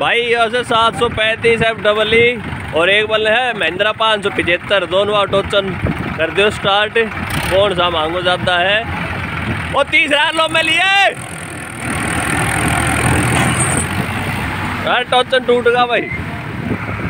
भाई यहाँ से 735 FEE और एक बल है महिंद्रा 575 दोनों टोचन कर दो स्टार्ट। कौन सा मांगो ज्यादा है? और 30,000 लो में लिए टोचन टूट गया भाई।